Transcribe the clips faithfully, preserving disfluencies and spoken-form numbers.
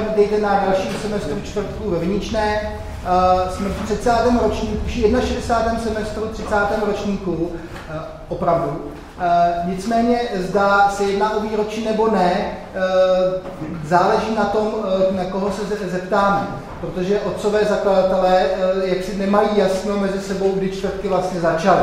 Dejte na další semestru čtvrtku ve Viničné. Uh, jsme v třicátém ročníku, šedesátém prvním semestru třicátém ročníku, uh, opravdu. Uh, nicméně zdá se jedná o výročí nebo ne, uh, záleží na tom, uh, na koho se zeptáme. Protože otcové zakladatelé uh, jaksi nemají jasno mezi sebou, kdy čtvrtky vlastně začaly.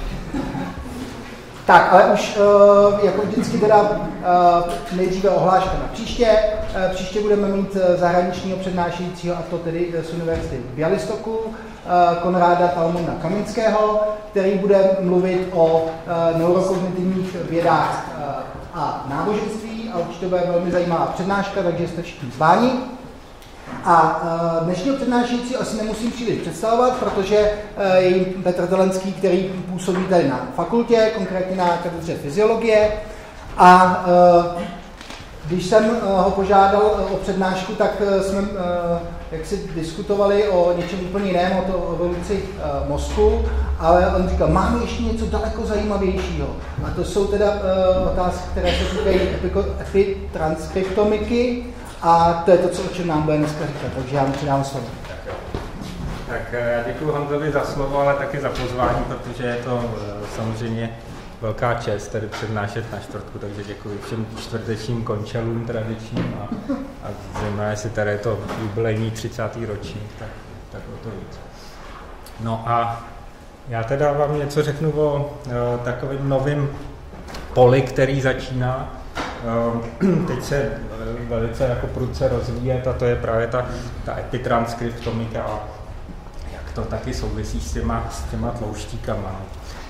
Tak, ale už uh, jako vždycky teda uh, nejdříve ohláška na příště. Uh, příště budeme mít zahraničního přednášejícího, a to tedy z Univerzity v Bialystoku, uh, Konráda Talmona Kaminského, který bude mluvit o uh, neurokognitivních vědách uh, a náboženství. A určitě bude velmi zajímavá přednáška, takže jste všichni zváni. A uh, dnešního přednášejícího asi nemusím příliš představovat, protože uh, je jim Petr Zelenský, který působí tady na fakultě, konkrétně na katedře fyziologie. A uh, když jsem uh, ho požádal uh, o přednášku, tak uh, jsme uh, jak si diskutovali o něčem úplně jiném, o to o evoluci uh, mozku, ale on říkal, máme ještě něco daleko zajímavějšího. A to jsou teda uh, otázky, které se týkají epitranskriptomiky. A to je to, co, o čem nám bude dneska říkat, takže já mu předám slovo. Tak, tak já děkuji Honzovi za slovo, ale taky za pozvání, protože je to samozřejmě velká čest tady přednášet na čtvrtku, takže děkuji všem čtvrtečním končelům tradičním a, a zejména, jestli tady je to jubilejní třicátý ročník, tak, tak o to víc. No a já teda vám něco řeknu o o takovým novým poli, který začíná teď se velice jako prudce rozvíjet, a to je právě ta, ta epitranskriptomika a jak to taky souvisí s těma, s těma tlouštíkama.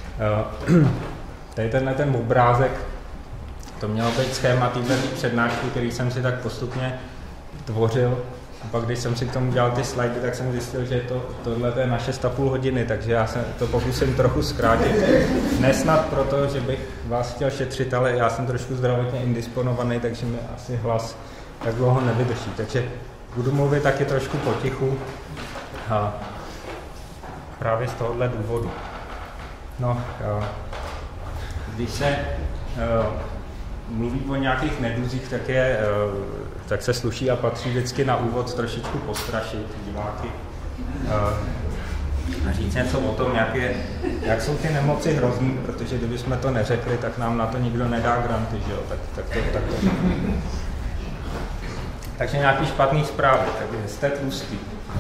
Tady tenhle ten obrázek, to mělo být schéma téhle přednášky, který jsem si tak postupně tvořil. A pak, když jsem si k tomu dělal ty slidy, tak jsem zjistil, že to, tohle je na šest a půl hodiny, takže já se to pokusím trochu zkrátit. Nesnad proto, že bych vás chtěl šetřit, ale já jsem trošku zdravotně indisponovaný, takže mi asi hlas tak dlouho nevydrží. Takže budu mluvit taky trošku potichu a právě z tohohle důvodu. No, když se mluví o nějakých neduzích, tak, je, tak se sluší a patří vždycky na úvod trošičku postrašit diváky a říct něco o tom, jak, je, jak jsou ty nemoci hrozný, protože kdybychom to neřekli, tak nám na to nikdo nedá granty, že jo? Tak, tak to, tak to. Takže nějaký špatný zprávy, takže jste tlustý.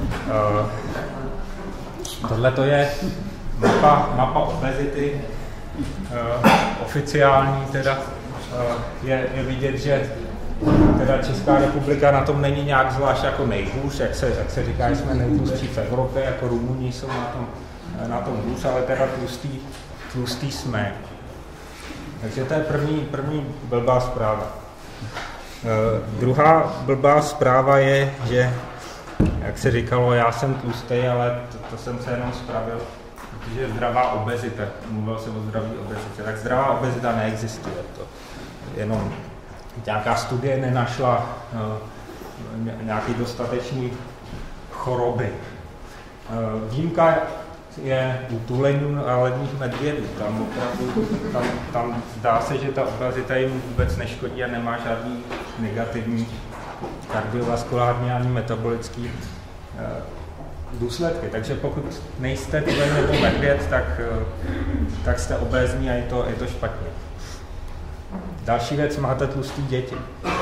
Tohle to je mapa, mapa obezity, oficiální teda. Je, je vidět, že teda Česká republika na tom není nějak zvlášť jako nejhůř, jak se, jak se říká, že jsme nejtlustší v Evropě, jako Rumuni jsou na tom, na tom hůř, ale teda tlustý, tlustý jsme. Takže to je první, první blbá zpráva. Uh, druhá blbá zpráva je, že, jak se říkalo, já jsem tlustý, ale to, to jsem se jenom spravil, protože je zdravá obezita, mluvil jsem o zdraví obezitě, tak zdravá obezita neexistuje. To jenom nějaká studie nenašla uh, nějaký dostatečný choroby. Uh, výjimka je u tuleňů a ledních medvědů. Tam opravdu, tam, tam zdá se, že ta obezita jim vůbec neškodí a nemá žádný negativní kardiovaskulární ani metabolický uh, důsledky. Takže pokud nejste tuleň nebo medvěd, tak, uh, tak jste obézní a je to, je to špatně. Další věc, máte tlustý děti.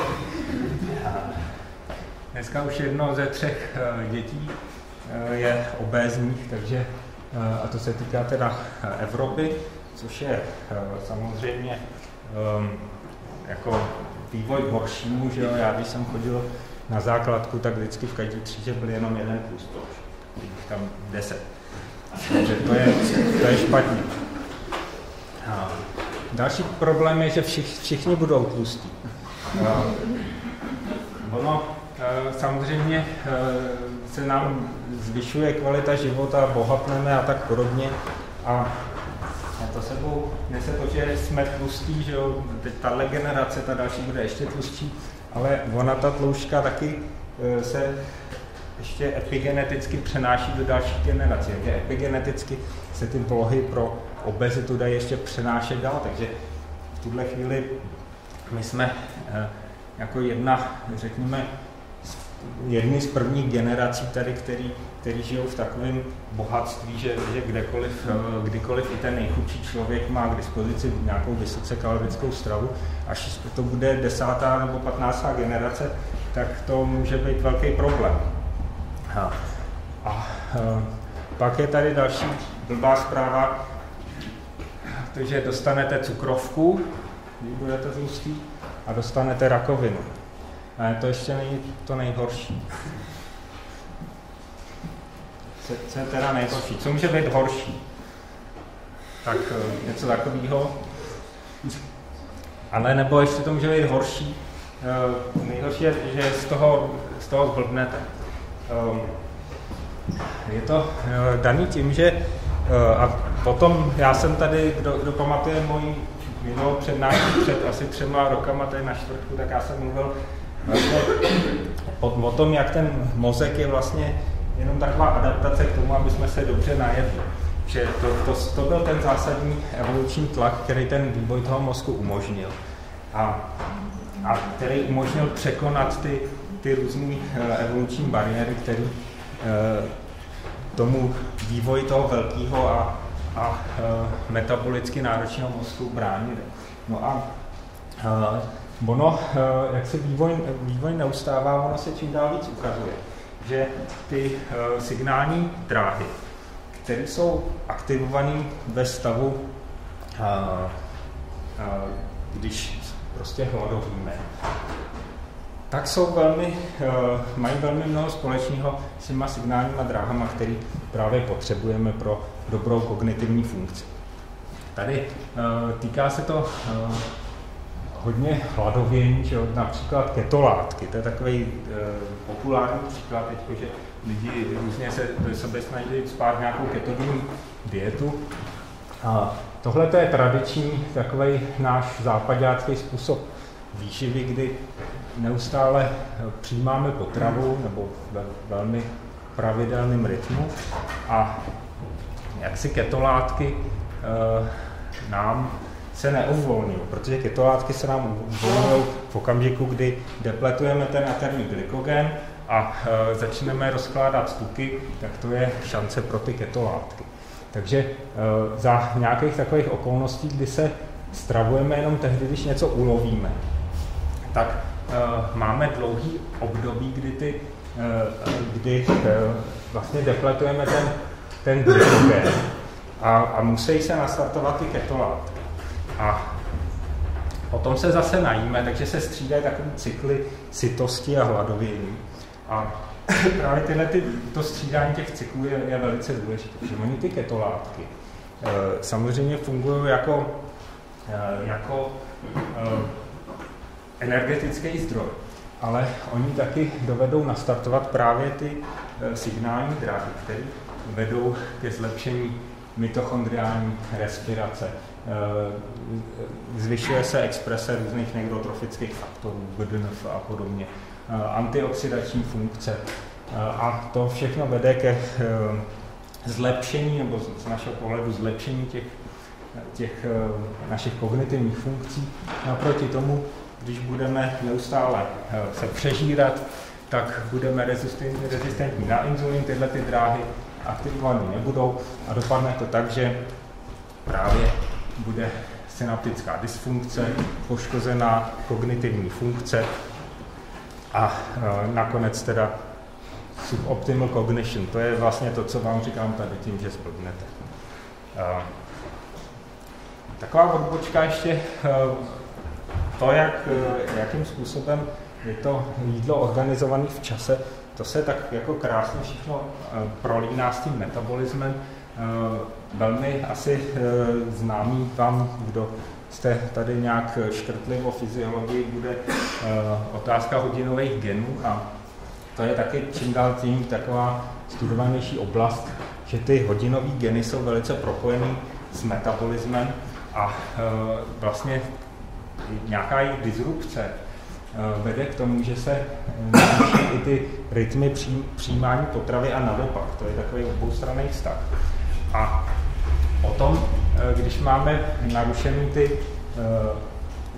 Dneska už jedno ze třech dětí je obézních, takže, a to se týká teda Evropy, což je samozřejmě jako vývoj k horšímu, že jo? Já když jsem chodil na základku, tak vždycky v každé třídě byl jenom jeden tlustoš, tam deset. Takže to je, to je špatně. Další problém je, že všich, všichni budou tlustí. Uh, ono uh, samozřejmě uh, se nám zvyšuje kvalita života, bohatneme a tak podobně. A to sebou nese to, že jsme tlustí, že jo, teď tahle generace, ta další bude ještě tlustší, ale ona ta tloušťka taky uh, se ještě epigeneticky přenáší do další generace. Takže epigeneticky se ty polohy pro obezitu dají ještě přenášet dál, takže v tuhle chvíli my jsme jako jedna, řekněme, jedny z prvních generací tady, který, který žijou v takovém bohatství, že, že kdekoliv, kdykoliv i ten nejchudší člověk má k dispozici nějakou vysoce kalorickou stravu. Až to bude desátá nebo patnáctá generace, tak to může být velký problém. A, a, a pak je tady další blbá zpráva, takže dostanete cukrovku, když budete tlustý, a dostanete rakovinu. Ale to ještě není to nejhorší. Co, co je teda nejhorší? Co může být horší? Tak něco takového. Ale nebo ještě to může být horší. Nejhorší je, že z toho, z toho zblbnete. Je to daný tím, že a potom já jsem tady, kdo, kdo pamatuje moji minulou přednášku před asi třema rokama tady na čtvrtku, tak já jsem mluvil vlastně o, o tom, jak ten mozek je vlastně jenom taková adaptace k tomu, aby jsme se dobře najedli. Že to, to, to byl ten zásadní evoluční tlak, který ten vývoj toho mozku umožnil. A, a který umožnil překonat ty, ty různé evoluční bariéry, které tomu vývoji toho velkého a, a e, metabolicky náročného mozku bránili. No a e, ono, e, jak se vývoj, vývoj neustává, ono se čím dál víc ukazuje, že ty e, signální dráhy, které jsou aktivované ve stavu, e, e, když prostě hladovíme, tak jsou velmi, mají velmi mnoho společného s těma signálníma dráhama, které právě potřebujeme pro dobrou kognitivní funkci. Tady týká se to hodně hladovění, že například ketolátky. To je takový populární příklad teď, že lidi různě se do sebe snaží spát nějakou ketogenní dietu. A tohle to je tradiční takový náš zápaďácký způsob výživy, kdy neustále přijímáme potravu nebo ve velmi pravidelným rytmu a jaksi ketolátky e, nám se neuvolňují, protože ketolátky se nám uvolňují v okamžiku, kdy depletujeme ten aterní glykogen a e, začneme rozkládat tuky, tak to je šance pro ty ketolátky. Takže e, za nějakých takových okolností, kdy se stravujeme jenom tehdy, když něco ulovíme, tak uh, máme dlouhý období, kdy, ty, uh, kdy uh, vlastně depletujeme ten, ten glykogen a, a musí se nastartovat ty ketolátky. A potom se zase najíme, takže se střídají takové cykly sytosti a hladovění. A právě tyhle, ty, to střídání těch cyklů je, je velice důležité, protože oni ty ketolátky uh, samozřejmě fungují jako, uh, jako uh, energetický zdroj, ale oni taky dovedou nastartovat právě ty e, signální dráhy, které vedou ke zlepšení mitochondriální respirace. E, zvyšuje se exprese různých nekrotrofických faktorů, B D N F a podobně, e, antioxidační funkce. E, a to všechno vede ke e, zlepšení, nebo z našeho pohledu zlepšení těch, těch e, našich kognitivních funkcí. Naproti tomu, když budeme neustále se přežírat, tak budeme rezistentní, rezistentní na inzulin, tyhle ty dráhy aktivované nebudou a dopadne to tak, že právě bude synaptická dysfunkce, poškozená kognitivní funkce a e, nakonec teda suboptimal cognition. To je vlastně to, co vám říkám tady tím, že zblbnete. E, taková odbočka ještě, e, to, jak, jakým způsobem je to jídlo organizované v čase, to se tak jako krásně všechno prolíná s tím metabolismem. Velmi asi známý vám, kdo jste tady nějak škrtli o fyziologii, bude otázka hodinových genů a to je taky čím dál tím taková studovanější oblast, že ty hodinové geny jsou velice propojený s metabolismem a vlastně nějaká jejich disrupce vede k tomu, že se naruší i ty rytmy přijímání potravy a naopak. To je takový oboustranný vztah. A potom, když máme narušený ty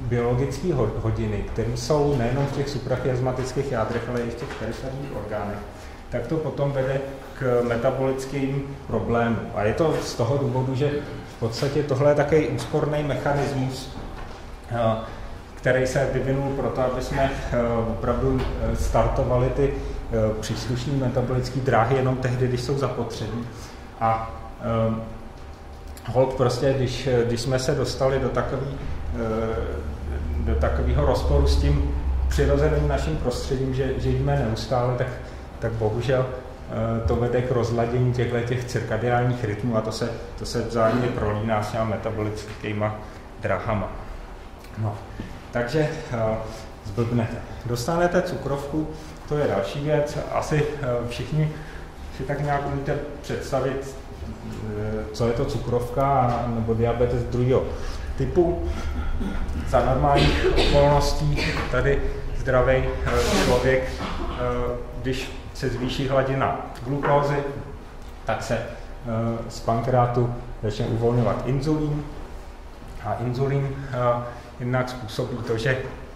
biologické hodiny, které jsou nejenom v těch suprachiasmatických jádrech, ale i v těch periferních orgánech, tak to potom vede k metabolickým problémům. A je to z toho důvodu, že v podstatě tohle je takový úsporný mechanismus, který se vyvinul proto, aby jsme opravdu startovali ty příslušné metabolické dráhy jenom tehdy, když jsou zapotřebí. A hold prostě, když, když jsme se dostali do takový, do takového rozporu s tím přirozeným naším prostředím, že žijeme neustále, tak, tak bohužel to vede k rozladění těchto těch cirkadiálních rytmů a to se, to se vzájemně prolíná s těma metabolickýma drahama. No, takže zblbnete. Dostanete cukrovku, to je další věc. Asi všichni si tak nějak umíte představit, co je to cukrovka nebo diabetes druhého typu. Za normálních okolností tady zdravý člověk, když se zvýší hladina glukózy, tak se z pankreatu začne uvolňovat inzulín. A inzulín jednak způsobí to, že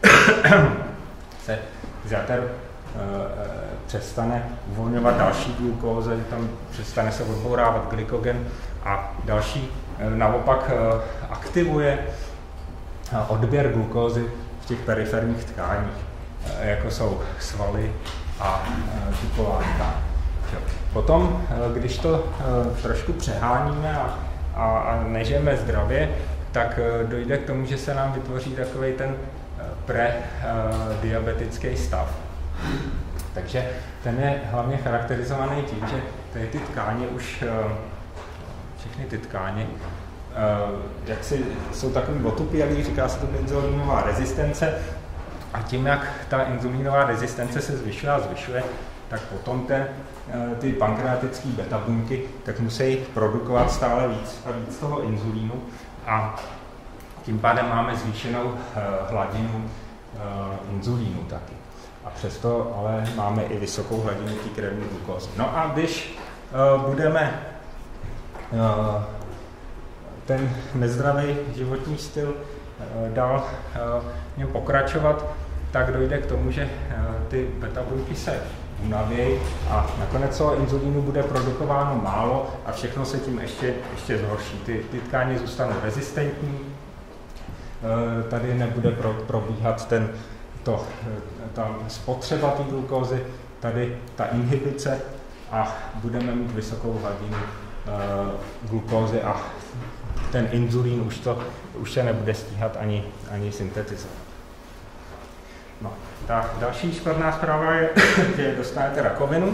se z jater přestane uvolňovat další glukóze, tam přestane se odbourávat glykogen a další naopak aktivuje odběr glukózy v těch periferních tkáních, jako jsou svaly a tukovárka. Potom, když to trošku přeháníme a, a, a nežijeme zdravě, tak dojde k tomu, že se nám vytvoří takový ten prediabetický stav. Takže ten je hlavně charakterizovaný tím, že tady ty tkáně už, všechny ty tkáně, jak si, jsou takový otupělý, říká se to inzulínová rezistence, a tím, jak ta inzulínová rezistence se zvyšuje a zvyšuje, tak potom ten, ty pankreatické beta buňky tak musí produkovat stále víc a víc toho inzulínu a tím pádem máme zvýšenou hladinu inzulínu taky. A přesto ale máme i vysokou hladinu té krevní glukózy. No a když uh, budeme uh, ten nezdravý životní styl uh, dál uh, pokračovat, tak dojde k tomu, že uh, ty beta buňky se unavějí a nakonec toho inzulínu bude produkováno málo a všechno se tím ještě, ještě zhorší. Ty, ty tkáně zůstanou rezistentní, uh, tady nebude pro, probíhat ten To, ta spotřeba té glukózy, tady ta inhibice a budeme mít vysokou hladinu uh, glukózy a ten inzulín už, to, už se nebude stíhat ani, ani syntetizovat. No, ta další špatná zpráva je, že dostanete rakovinu.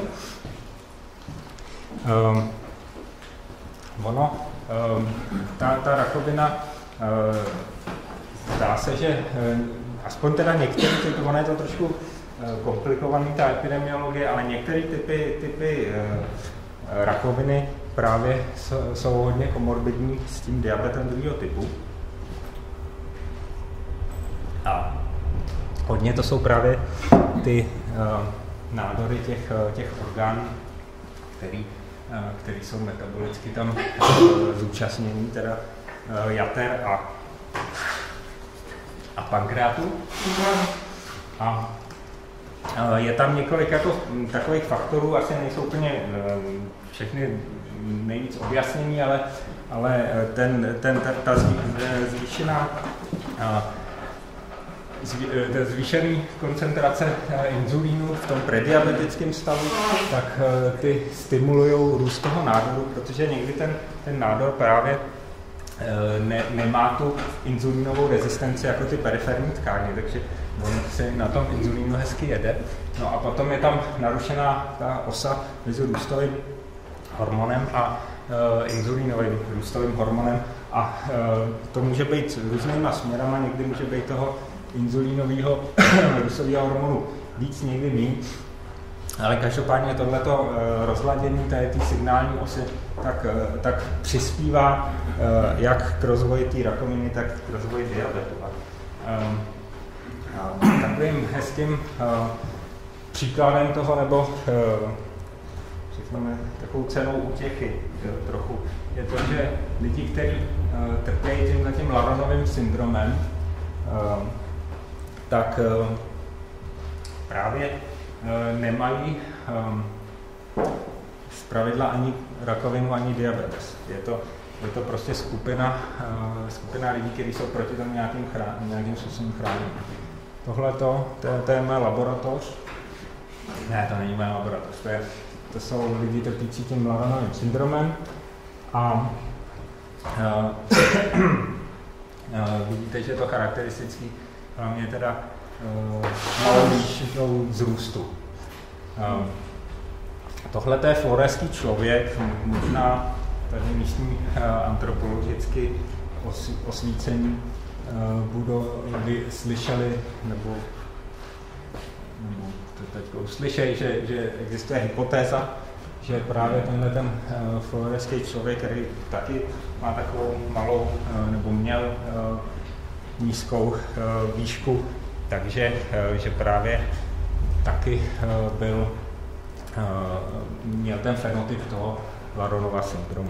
Um, ono, um, ta, ta rakovina, uh, zdá se, že um, aspoň teda některé typy, ono je to trošku uh, komplikovaný, ta epidemiologie, ale některé typy, typy uh, rakoviny právě jsou, jsou hodně komorbidní s tím diabetem druhého typu. A hodně to jsou právě ty uh, nádory těch, těch orgánů, který, uh, který jsou metabolicky tam uh, zúčastnění, teda uh, jater a a pankreatu. A je tam několik jako takových faktorů, asi nejsou úplně všechny nejvíc objasnění, ale, ale ten, ten, ta, ta zvýšená zvýšený koncentrace inzulínu v tom prediabetickém stavu, tak ty stimulují růst toho nádoru, protože někdy ten, ten nádor právě Ne, nemá tu inzulínovou rezistenci jako ty periferní tkáně, takže on se na tom inzulínu hezky jede. No a potom je tam narušená ta osa mezi růstovým hormonem a e, inzulínovým růstovým hormonem a e, to může být různýma směrama, někdy může být toho inzulínového růstového hormonu víc, někdy méně. Ale každopádně tohleto e, rozladění té signální osy tak, e, tak přispívá e, jak k rozvoji té rakoviny, tak k rozvoji diabetu. E, takovým hezkým e, příkladem toho, nebo e, řekněme takovou cenou útěchy e, trochu, je to, že lidi, kteří e, trpějí tímhle tím Laronovým syndromem, tak právě nemají zpravidla ani rakovinu, ani diabetes. Je to, je to prostě skupina, skupina lidí, kteří jsou proti tomu nějakým, chrán, nějakým způsobem chráněni. Tohle to, to je moje laboratoř. Ne, to není moje laboratoř, to, je, to jsou lidi trpící tím Laronovým syndromem. A uh, uh, vidíte, že je to charakteristický, hlavně teda uh, malou výšinou vzrůstu. Uh, Tohle je floreský člověk, možná tady místní uh, antropologicky os, osvícení uh, budou slyšeli, nebo, nebo to teď uslyšej, že, že existuje hypotéza, že právě tenhle ten uh, floreský člověk, který taky má takovou malou, uh, nebo měl uh, nízkou uh, výšku, takže uh, že právě taky uh, byl Uh, měl ten fenotyp toho Laronova syndromu.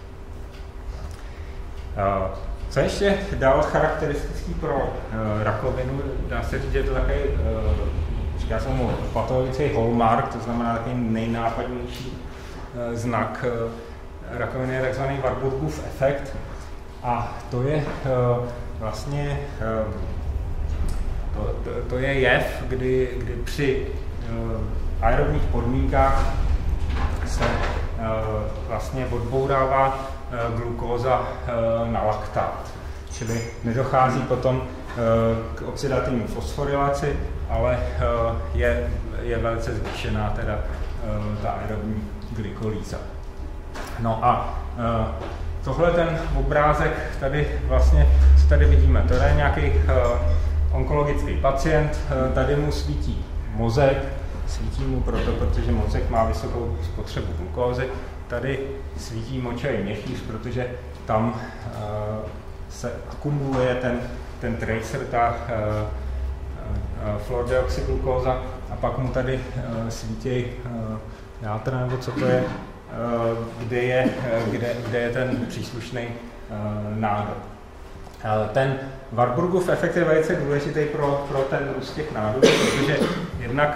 Uh, co ještě dál charakteristický pro uh, rakovinu, dá se říct, že je to takový, uh, říká se mu patologický hallmark, to znamená takový nejnápadnější uh, znak uh, rakoviny je takzvaný Warburgův efekt. A to je uh, vlastně uh, to, to, to je jev, kdy, kdy při uh, aerobních podmínkách se uh, vlastně odbourává uh, glukóza uh, na laktát. Čili nedochází potom uh, k oxidativní fosforilaci, ale uh, je, je velice zvýšená teda uh, ta aerobní glykolýza. No a uh, tohle ten obrázek tady vlastně, co tady vidíme, to je nějaký uh, onkologický pacient, uh, tady mu svítí mozek, svítí mu proto, protože mozek má vysokou spotřebu glukózy. Tady svítí močový měchýř, protože tam uh, se akumuluje ten, ten tracer, ta uh, uh, fluorodeoxyglukóza, a pak mu tady uh, svítí uh, játra, nebo co to je, uh, kde, je uh, kde, kde je ten příslušný uh, nádor. Uh, ten Warburgův efekt je velice důležitý pro, pro ten růst těch nádorů, protože jednak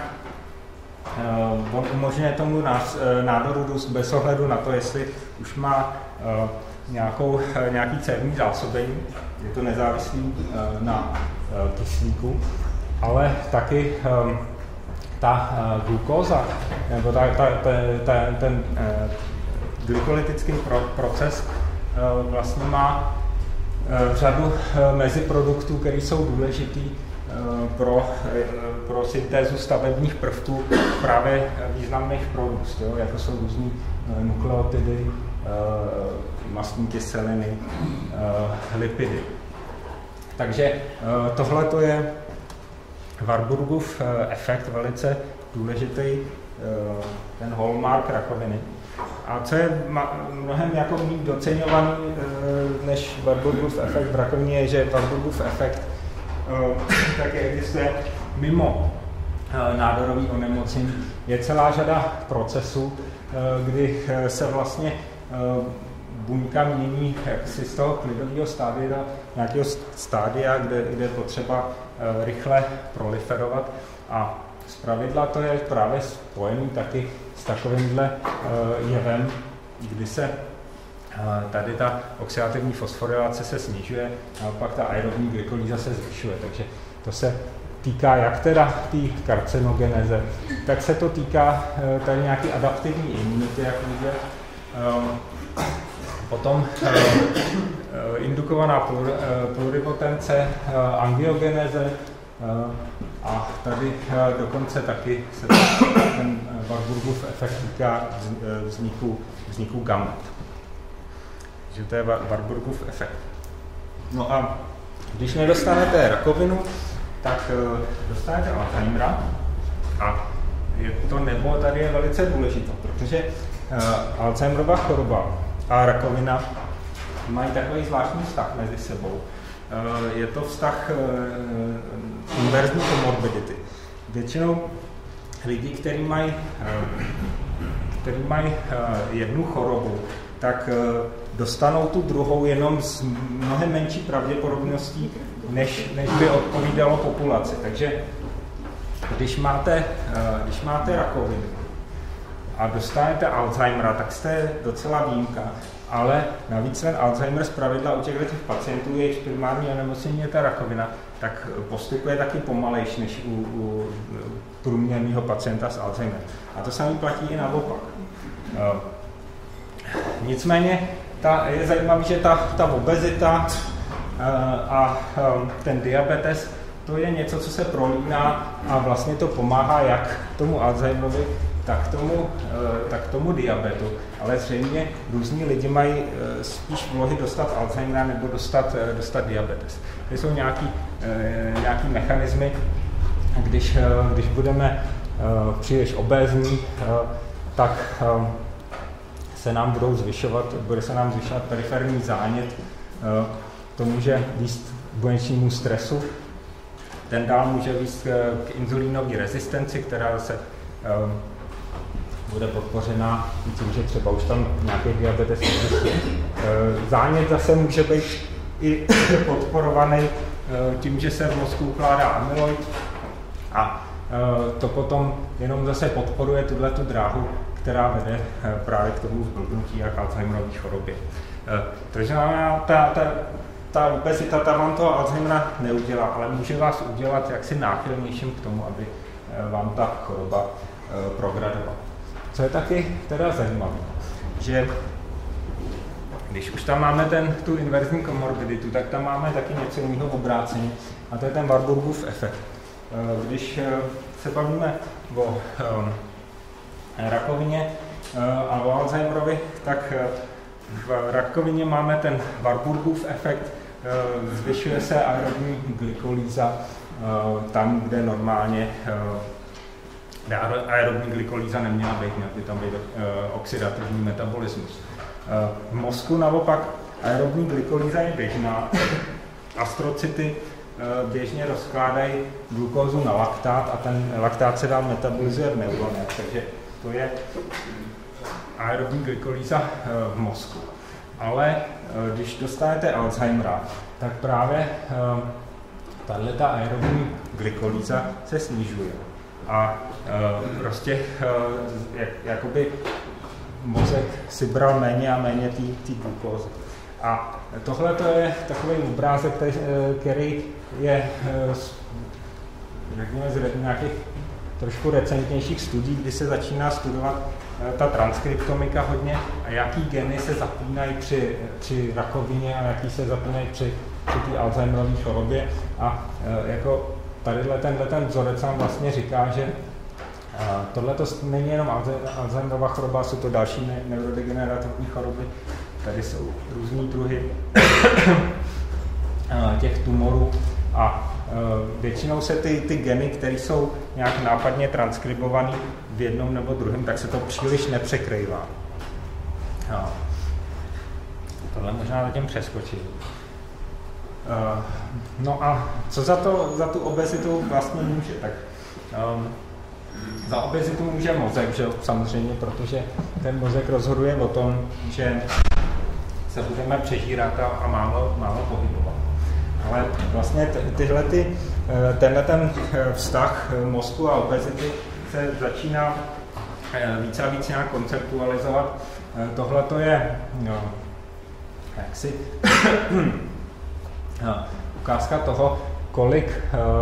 Uh, on umožňuje tomu nás, uh, nádoru růst bez ohledu na to, jestli už má uh, nějakou, uh, nějaký cévní zásobení, je to nezávislý uh, na uh, kyslíku, ale taky um, ta uh, glukóza, nebo ta, ta, ta, ta, ten uh, glykolytický pro, proces uh, vlastně má uh, řadu uh, meziproduktů, které jsou důležitý Pro, pro syntézu stavebních prvků právě významných pro růst, jo, jako jsou různý nukleotidy, mastní kyseliny, lipidy. Takže tohle to je Warburgův efekt, velice důležitý, ten hallmark rakoviny. A co je mnohem jako méně doceňovaný než Warburgův efekt v rakovině, je, že Warburgův efekt taky existuje mimo nádorový onemocnění. Je celá řada procesů, kdy se vlastně buňka mění jaksi z toho klidového stádia do nějakého stádia, kde, kde je potřeba rychle proliferovat. A zpravidla to je právě spojený taky s takovýmhle jevem, kdy se tady ta oxidativní fosforilace se snižuje a pak ta aerobní glykolýza se zvyšuje. Takže to se týká jak teda té karcinogeneze, tak se to týká tady nějaké adaptivní imunity, jak vidět. Potom indukovaná pluripotence, angiogeneze a tady dokonce taky se ten Warburgův efekt týká vzniku, vzniku gamet. Že to je Warburgův efekt. No a když nedostanete rakovinu, tak uh, dostanete Alzheimera a je to nebo tady je velice důležité, protože uh, Alzheimerova choroba a rakovina mají takový zvláštní vztah mezi sebou. Uh, je to vztah uh, inverzní komorbidity. Většinou lidi, kteří mají, uh, který mají uh, jednu chorobu, tak uh, dostanou tu druhou jenom s mnohem menší pravděpodobností, než, než by odpovídalo populaci. Takže když máte, když máte rakovinu a dostanete Alzheimera, tak jste docela výjimka. Ale navíc ten Alzheimer zpravidla u těchto těch pacientů, jejichž primární onemocnění je ta rakovina, tak postupuje taky pomalejší než u, u průměrného pacienta s Alzheimerem. A to samé platí i naopak. Uh, nicméně ta, je zajímavé, že ta, ta obezita uh, a um, ten diabetes, to je něco, co se prolíná a vlastně to pomáhá jak tomu Alzheimerovi, tak tomu, tak tomu diabetu, ale zřejmě různí lidi mají spíš vlohy dostat Alzheimera nebo dostat, dostat diabetes. To jsou nějaký, nějaký mechanismy, když, když budeme příliš obézní, tak se nám budou zvyšovat, bude se nám zvyšovat periferní zánět, to může vést k buněčnímu stresu, ten dál může vést k inzulínové rezistenci, která se bude podpořena tím, že třeba už tam nějaký diabetes existuje. Zánět zase může být i podporovaný tím, že se v mozku ukládá amyloid a to potom jenom zase podporuje tuhletu dráhu, která vede právě k tomu zblbnutí a k Alzheimerově chorobě. Takže ta, ta, ta obezita, ta vám toho Alzheimera neudělá, ale může vás udělat jaksi náchylnějším k tomu, aby vám ta choroba progradovala. Co je taky teda zajímavé, že když už tam máme ten, tu inverzní komorbiditu, tak tam máme taky něco jiného obráceně a to je ten Warburgův efekt. Když se bavíme o rakovině a o Alzheimerovi, tak v rakovině máme ten Warburgův efekt, zvyšuje se aerobní glykolýza tam, kde normálně aerobní glykolýza neměla být, měl by tam být uh, oxidativní metabolismus. Uh, v mozku naopak aerobní glykolýza je běžná. Astrocyty uh, běžně rozkládají glukózu na laktát a ten laktát se dál metabolizuje v neuronech, takže to je aerobní glykolýza uh, v mozku. Ale uh, když dostanete Alzheimera, tak právě uh, tato aerobní glykolýza se snižuje. A e, prostě e, jak, jakoby mozek si bral méně a méně té glukózy. A tohle to je takový obrázek, který, který je řekněme, z nějakých trošku recentnějších studií, kdy se začíná studovat ta transkriptomika hodně a jaký geny se zapínají při, při rakovině a jaký se zapínají při, při té Alzheimerové chorobě. A e, jako tadyhle tenhle ten vzorec nám vlastně říká, že tohle to není jenom Alzheimerova choroba, jsou to další ne- neurodegenerativní choroby. Tady jsou různý druhy těch tumorů a většinou se ty, ty geny, které jsou nějak nápadně transkribované v jednom nebo druhém, tak se to příliš nepřekrývá. Tohle možná zatím přeskočit. Uh, no a co za, to, za tu obezitu vlastně může? Tak um, za obezitu může mozek, že samozřejmě, protože ten mozek rozhoduje o tom, že se budeme přežírat a, a málo, málo pohybovat. Ale vlastně ty, tyhle ty, tenhle ten vztah mozku a obezity se začíná více a víc nějak konceptualizovat. Tohle to je no, jaksi ukázka toho, kolik,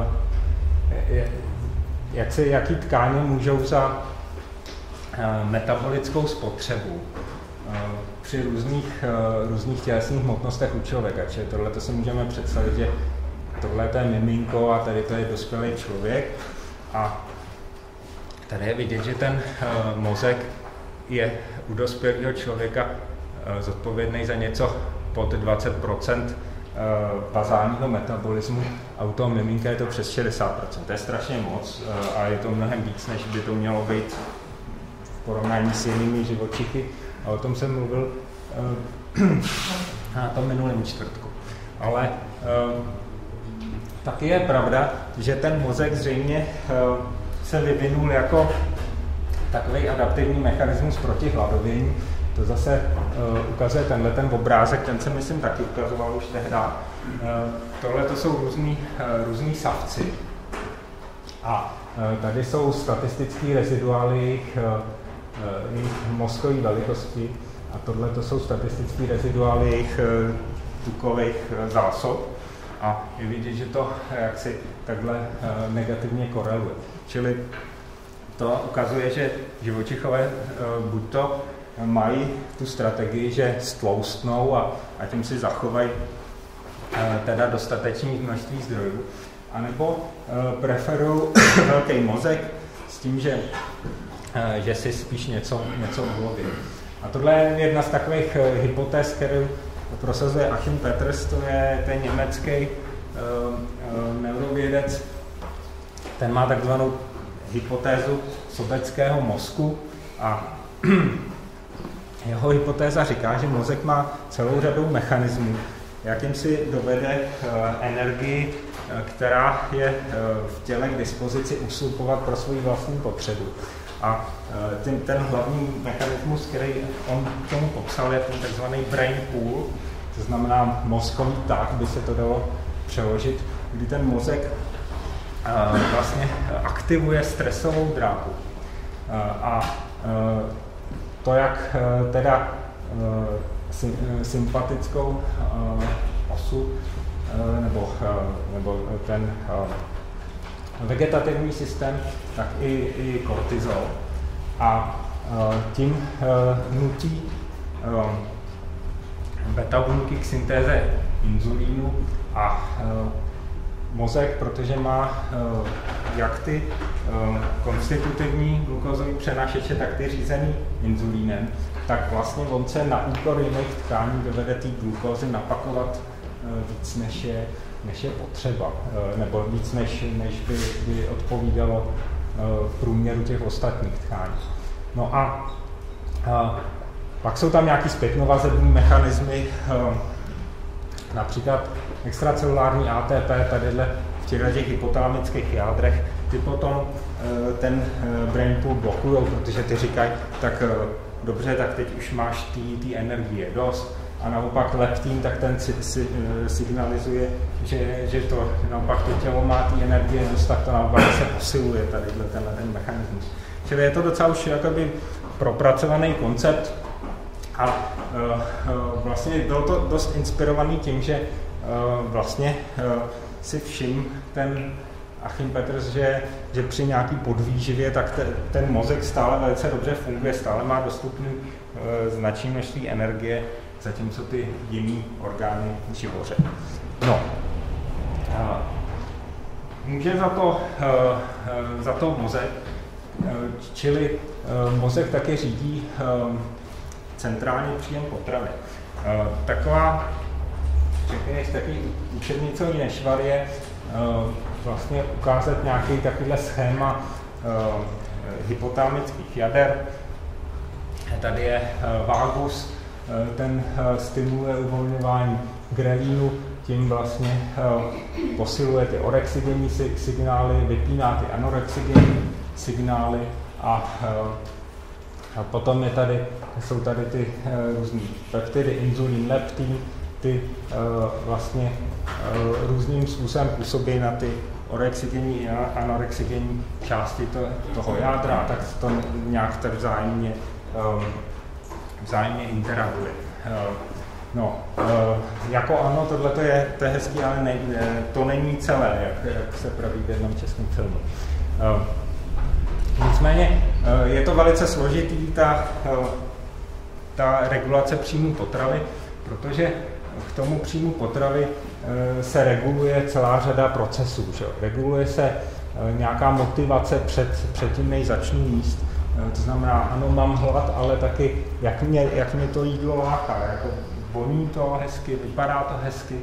jak se, jaký tkáně můžou za metabolickou spotřebu při různých, různých tělesných hmotnostech u člověka. Čili tohle to si můžeme představit, že tohle je miminko a tady to je dospělý člověk. A tady je vidět, že ten mozek je u dospělého člověka zodpovědný za něco pod dvacet procent bazálního metabolismu a u toho miminka je to přes šedesát procent. To je strašně moc a je to mnohem víc, než by to mělo být v porovnání s jinými živočichy. A o tom jsem mluvil na tom minulém čtvrtku. Ale taky je pravda, že ten mozek zřejmě se vyvinul jako takový adaptivní mechanismus proti hladovění, To zase uh, ukazuje tenhle ten obrázek, ten jsem myslím taky ukazoval už tehdy. Uh, tohle to jsou různý, uh, různý savci. A uh, tady jsou statistické reziduály jejich, uh, jejich mozkové velikosti a tohle to jsou statistické reziduály jejich uh, tukových uh, zásob. A je vidět, že to jaksi takhle uh, negativně koreluje. Čili to ukazuje, že živočichové uh, buď to mají tu strategii, že stloustnou a, a tím si zachovají e, teda dostatečné množství zdrojů, anebo e, preferují velký mozek s tím, že, e, že si spíš něco, něco uloví. A tohle je jedna z takových e, hypotéz, kterou prosazuje Achim Peters, to je ten německý e, e, neurovědec. Ten má takzvanou hypotézu sobeckého mozku a jeho hypotéza říká, že mozek má celou řadu mechanismů, jakým si dovede uh, energii, uh, která je uh, v těle k dispozici, uslupovat pro svou vlastní potřebu. A uh, ten, ten hlavní mechanismus, který on k tomu popsal, je ten takzvaný brain pool, to znamená mozkový tak, by se to dalo přeložit, kdy ten mozek uh, vlastně aktivuje stresovou dráhu. Uh, a uh, To, jak teda sympatickou osu nebo, nebo ten vegetativní systém, tak i, i kortizol. A tím nutí beta buňky k syntéze inzulínu a mozek, protože má uh, jak ty uh, konstitutivní glukózové přenašeče, tak ty řízený inzulínem, tak vlastně on se na úkor jiných tkání dovede té glukózy napakovat uh, víc, než je, než je potřeba, uh, nebo víc, než, než by, by odpovídalo uh, v průměru těch ostatních tkání. No a uh, pak jsou tam nějaký zpětnovazební mechanismy, uh, například extracelulární A T P, tadyhle v těchto těch hypotalamických jádrech, ty potom ten brain pool blokují, protože ty říkají, tak dobře, tak teď už máš té energie dost, a naopak leptín, tak ten si, si, signalizuje, že, že to naopak to tělo má té energie dost, tak to naopak se posiluje tadyhle tenhle ten mechanismus. Čili je to docela už jakoby propracovaný koncept. A uh, uh, vlastně bylo to dost inspirovaný tím, že uh, vlastně uh, si všiml ten Achim Peters, že, že při nějaký podvýživě tak te, ten mozek stále velice dobře funguje, stále má dostupné uh, značné množství energie, zatímco ty jiný orgány živoře. No, uh, může za to, uh, uh, za to mozek, uh, čili uh, mozek taky řídí uh, centrální příjem potravy. Uh, taková, řekněme, taky učebnicový nešvar je uh, vlastně ukázat nějaký takovýhle schéma uh, hypotalamických jader. Tady je uh, vagus, uh, ten uh, stimuluje uvolňování grelínu, tím vlastně uh, posiluje ty orexigenní signály, vypíná ty anorexigenní signály a uh, A potom je tady, jsou tady ty uh, různý peptidy, inzulín, leptín, ty uh, vlastně uh, různým způsobem působí na ty orexigenní a anorexigenní části to, toho jádra, tak to nějak tak vzájemně, um, vzájemně interaguje. Uh, no, uh, jako ano, tohle je, to je hezký, ale ne, to není celé, jak, jak se praví v jednom českém filmu. Uh, Nicméně je to velice složitý, ta, ta regulace příjmu potravy, protože k tomu příjmu potravy se reguluje celá řada procesů. Že? Reguluje se nějaká motivace před, před tím, než začnu jíst. To znamená, ano, mám hlad, ale taky, jak mě, jak mě to jídlo láká. Jako voní to hezky, vypadá to hezky.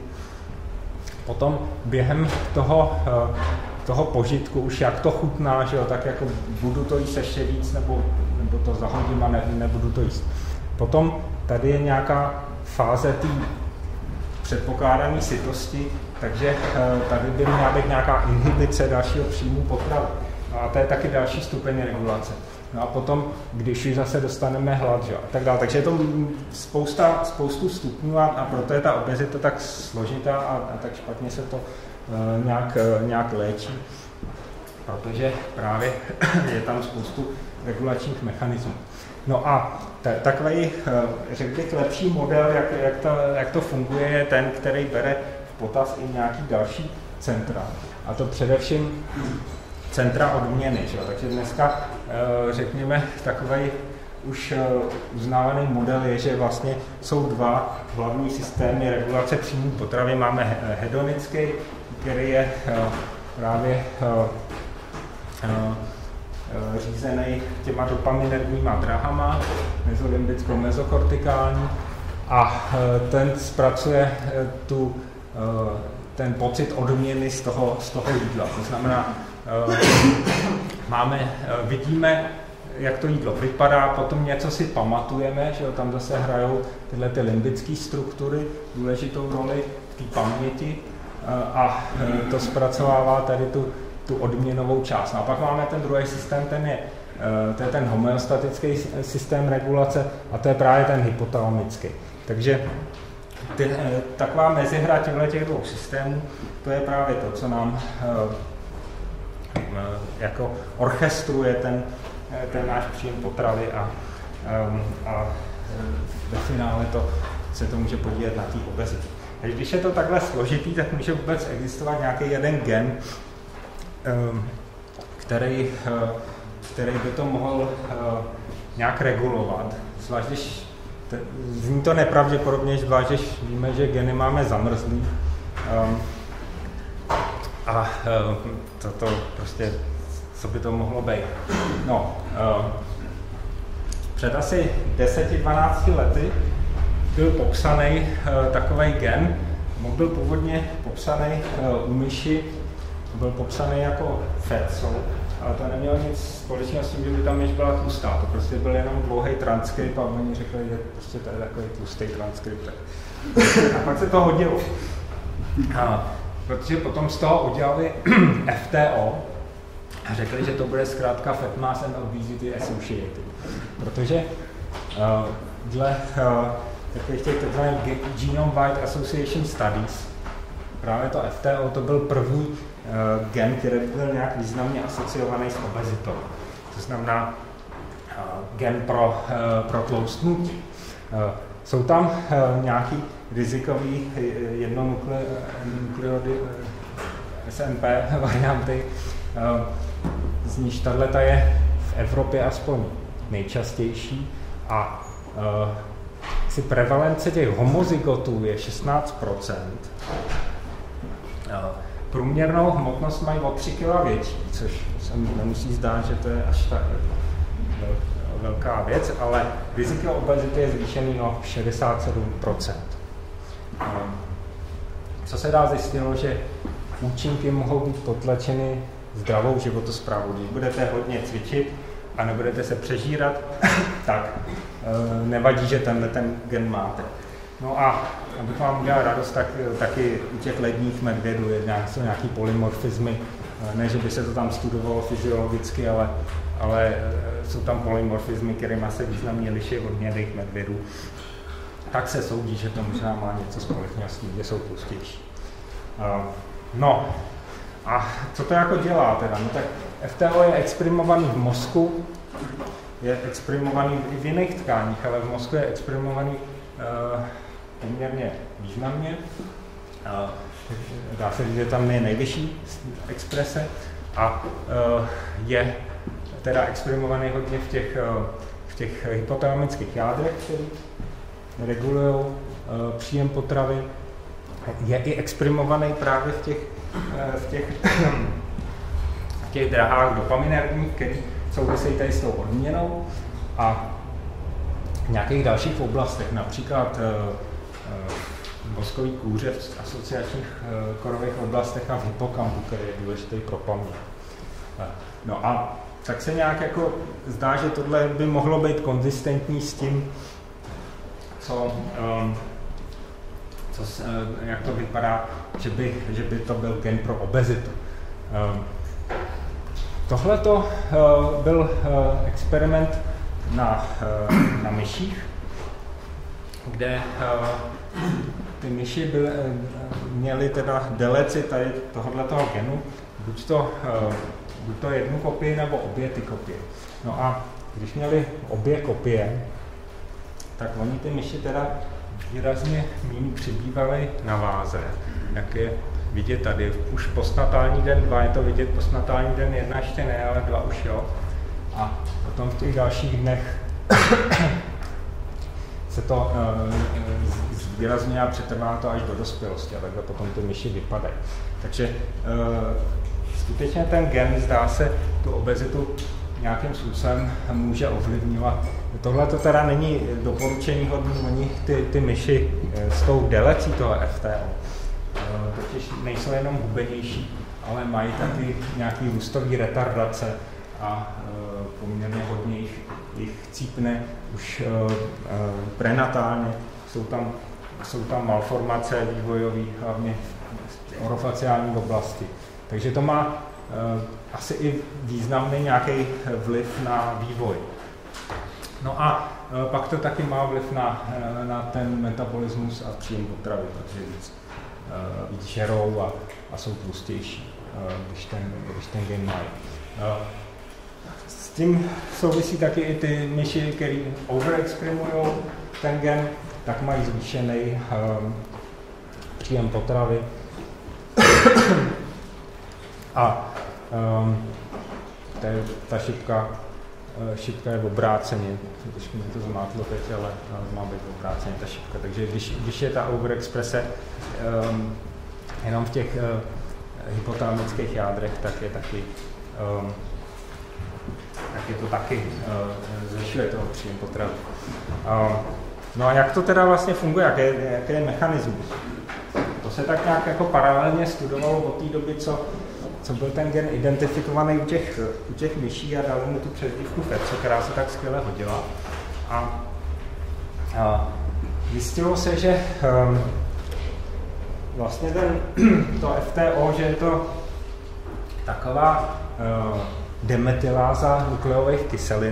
Potom během toho toho požitku, už jak to chutná, že jo, tak jako budu to jíst ještě víc, nebo, nebo to zahodím a ne, nebudu to jíst. Potom tady je nějaká fáze té předpokládané sytosti, takže tady by měla být nějaká inhibice dalšího příjmu potravy. A to je taky další stupeň regulace. No a potom, když už zase dostaneme hlad, že? A tak dále. Takže je to spousta, spoustu stupňů a, a proto je ta obezita tak složitá a, a tak špatně se to uh, nějak, uh, nějak léčí, protože právě je tam spoustu regulačních mechanismů. No a takový, řekl bych, lepší model, jak, jak, to, jak to funguje, je ten, který bere v potaz i nějaký další centra. A to především centra odměny. Že? Takže dneska, řekněme, takový už uznávaný model je, že vlastně jsou dva hlavní systémy regulace příjmů potravy. Máme hedonický, který je právě řízený těma dopaminergníma drahama, mezolimbicko-mezokortikální, a ten zpracuje tu, ten pocit odměny z toho, z toho jídla. To znamená, máme, vidíme, jak to jídlo vypadá, potom něco si pamatujeme, že jo, tam zase hrajou tyhle ty limbické struktury důležitou roli v té paměti, a to zpracovává tady tu tu odměnovou část. No a pak máme ten druhý systém, ten je, to je ten homeostatický systém regulace a to je právě ten hypotalamický. Takže ty, taková mezihra těch dvou systémů, to je právě to, co nám jako orchestruje ten, ten náš příjem potravy a, a ve finále to se to může podílet na té obezitě. Takže když je to takhle složitý, tak může vůbec existovat nějaký jeden gen, Který, který by to mohl nějak regulovat. Zvlášť, když zní to nepravděpodobně, zvlášť, když víme, že geny máme zamrzlý. A to, to prostě, co by to mohlo být. No, před asi deseti dvanácti lety byl popsaný takový gen, byl původně popsaný u myši, byl popsaný jako fetso, ale to nemělo nic společného s tím, že by tam myš byla tlustá. To prostě byl jenom dlouhý transkript a oni řekli, že prostě to je takový tlustý transkript. A pak se to hodilo. A protože potom z toho udělali F T O a řekli, že to bude zkrátka Fat Mass and Obesity Associated. Protože uh, dle uh, takových těch takzvaných Genome-Wide Association Studies, právě to F T O to byl první uh, gen, který byl nějak významně asociovaný s obezitou. To znamená uh, gen pro, uh, pro tloustnutí. Uh, jsou tam uh, nějaký rizikový jednonukleody uh, S N P varianty, uh, z níž tato je v Evropě aspoň nejčastější a uh, si prevalence těch homozygotů je šestnáct procent. Průměrnou hmotnost mají o tři kila větší, což se nemusí zdát, že to je až tak velká věc, ale riziko obezity je zvýšený o šedesát sedm procent. Co se dá zjistilo, že účinky mohou být potlačeny zdravou životosprávou. Když budete hodně cvičit a nebudete se přežírat, tak nevadí, že tenhle ten gen máte. No a abych vám udělal radost, tak taky u těch ledních medvědů je nějak, jsou nějaký polymorfizmy. Ne, že by se to tam studovalo fyziologicky, ale, ale jsou tam polymorfizmy, kterými se významně liší od hnědých medvědů. Tak se soudí, že to možná má něco společného s tím, že jsou tlustější. No a co to jako dělá teda? No tak F T O je exprimovaný v mozku, je exprimovaný i v jiných tkáních, ale v mozku je exprimovaný uh, poměrně významně. Uh, dá se říct, že tam je nejvyšší exprese a uh, je teda exprimovaný hodně v těch, uh, v těch hypotalamických jádrech, které regulují uh, příjem potravy. Je i exprimovaný právě v těch, uh, v těch, v těch drahách dopaminergních, které souvisejí tady s tou odměnou, a v nějakých dalších oblastech, například v mozkový kůře v asociačních korových oblastech a v hypokampu, který je důležitý pro paměť. No a tak se nějak jako zdá, že tohle by mohlo být konzistentní s tím, co, co, jak to vypadá, že by, že by to byl gen pro obezitu. Tohle to byl experiment na, na myších, kde ty myši byly, měly teda deleci tady tohoto genu, buď to, buď to jednu kopii nebo obě ty kopie. No a když měli obě kopie, tak oni ty myši teda výrazně méně přibývaly na váze, jak je vidět tady. Už postnatální den dva je to vidět, postnatální den jedna ještě ne, ale dva už jo. A potom v těch dalších dnech se to uh, výrazně a přetrvá to až do dospělosti a takhle potom ty myši vypadají. Takže uh, skutečně ten gen, zdá se, tu obezitu nějakým způsobem může ovlivňovat. Tohle to teda není doporučení hodný, oni ty, ty myši s tou delecí toho F T O totiž nejsou jenom hubenější, ale mají taky nějaký růstový retardace a poměrně hodně jich, jich cípne už prenatálně. Jsou tam, jsou tam malformace vývojové, hlavně v orofaciální oblasti. Takže to má uh, asi i významný nějaký vliv na vývoj. No a uh, pak to taky má vliv na, uh, na ten metabolismus a příjem potravy, protože víc, uh, víc žerou a, a jsou tlustější, uh, když, ten, když ten gen mají. Uh, s tím souvisí taky i ty myši, který overexprimují ten gen, tak mají zvýšený um, příjem potravy. A um, ta, ta šipka, šipka je obráceně, když mi to zmátlo teď, ale má být obráceně ta šipka. Takže když, když je ta overexprese um, jenom v těch uh, hypotálamických jádrech, tak je taky um, tak je to taky uh, zvyšuje toho příjem potravy. Um, no a jak to teda vlastně funguje, jaký je, jaký je mechanismus? To se tak nějak jako paralelně studovalo od té doby, co, co byl ten gen identifikovaný u těch, u těch myší a dali mu tu přezdívku Fetzo, která se tak skvěle hodila. A, a zjistilo se, že um, vlastně ten, to F T O, že je to taková uh, demetyláza nukleových kyselin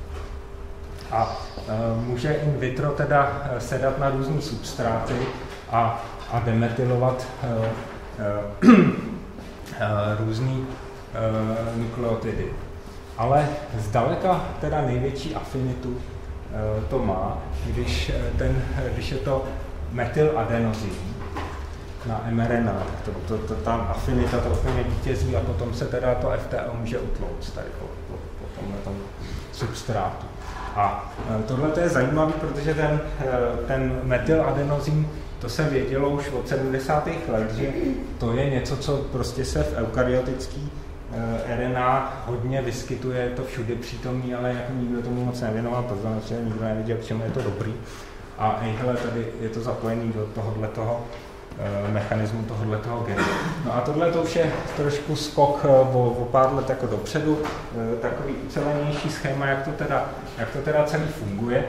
a uh, může in vitro teda sedat na různý substráty a a demetylovat uh, uh, uh, různý uh, nukleotidy. Ale zdaleka teda největší afinitu uh, to má, když, ten, když je to metyladenozin na mRNA. To, to, to, ta afinita to úplně vítězí a potom se teda to F T O může utlouct tady po, po, po tomhle substrátu. A uh, tohle je zajímavé, protože ten, uh, ten metyladenozin to se vědělo už od sedmdesátých let, že to je něco, co prostě se v eukaryotický e, R N A hodně vyskytuje, je to všude přítomný, ale jako nikdo tomu moc nevěnoval pozornost, že nikdo nevěděl, k čemu je to dobrý. A ejhle, tady je to zapojený do tohohletoho e, mechanismu tohohletoho genu. No a tohle to už je trošku skok o, o pár let jako dopředu, e, takový ucelenější schéma, jak to teda, jak to teda celý funguje.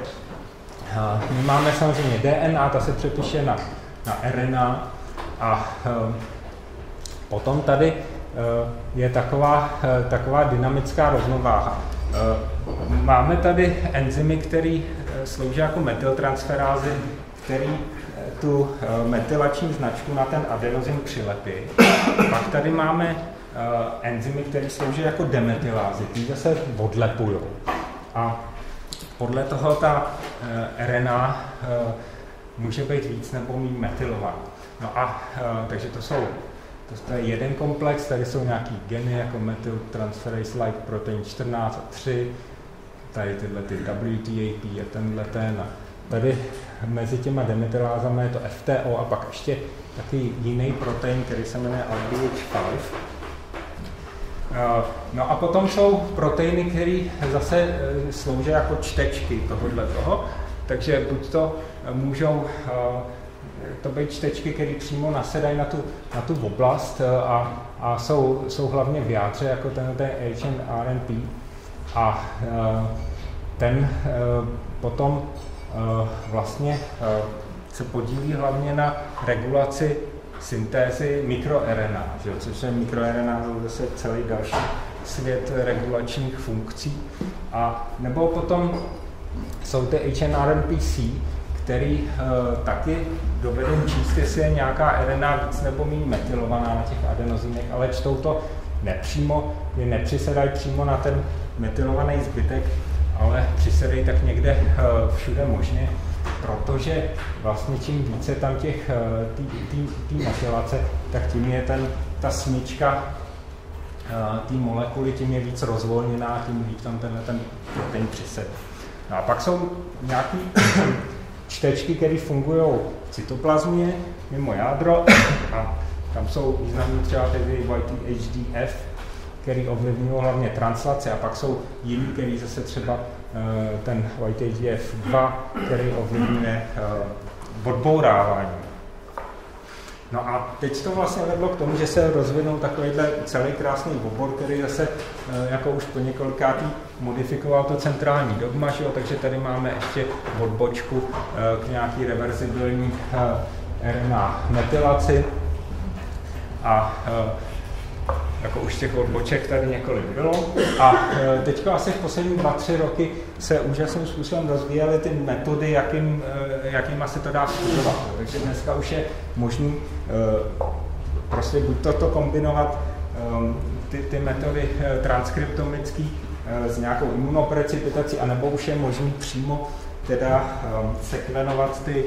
My máme samozřejmě D N A, ta se přepíše na, na R N A a um, potom tady uh, je taková, uh, taková dynamická rovnováha. Uh, máme tady enzymy, které uh, slouží jako metyltransferázy, které uh, tu uh, metylační značku na ten adenozin přilepí. Pak tady máme uh, enzymy, které slouží jako demetylázy, ty zase odlepují. A podle toho ta uh, R N A uh, může být víc nebo méně metylovaná. No a uh, takže to jsou to je jeden komplex, tady jsou nějaký geny jako methyltransferase like protein čtrnáct a tři, tady tyhle ty W T A P a tenhle ten. A tady mezi těma demetylázami je to F T O a pak ještě taky jiný protein, který se jmenuje L D H pět. No a potom jsou proteiny, které zase slouží jako čtečky tohohle toho, takže buď to můžou to být čtečky, které přímo nasedají na tu, na tu oblast a, a jsou, jsou hlavně v jádře, jako ten H N R N P. A ten potom vlastně se podílí hlavně na regulaci syntézy mikroRNA, že jo, což je mikroRNA, zase celý další svět regulačních funkcí. A nebo potom jsou ty H N R N P C, který uh, taky dovedou číst, jestli je nějaká R N A víc nebo méně metylovaná na těch adenozinech, ale čtou to nepřímo, je nepřisedají přímo na ten metylovaný zbytek, ale přisedají tak někde uh, všude možně, protože vlastně čím více tam těch uh, té metylace, tak tím je ten, ta smyčka uh, té molekuly, tím je víc rozvolněná, tím víc tam tenhle ten protein přised. No a pak jsou nějaký čtečky, které fungují v cytoplazmě, mimo jádro, a tam jsou významní třeba tedy Y T H D F, který ovlivňují hlavně translaci, a pak jsou jiný, který zase třeba ten Y T H D F dva, který ovlivňuje odbourávání. No a teď to vlastně vedlo k tomu, že se rozvinul takovýhle celý krásný obor, který zase jako už po několikátý modifikoval to centrální dogma, že jo? Takže tady máme ještě odbočku k nějaký reverzibilní R N A metylaci a jako už těch odboček tady několik bylo. A teďka asi v poslední dva, tři roky se úžasným způsobem rozvíjely ty metody, jakým, jakýma se to dá studovat. Takže dneska už je možný prostě buď toto kombinovat ty, ty metody transkriptomický s nějakou imunoprecipitací, anebo už je možný přímo teda sekvenovat ty,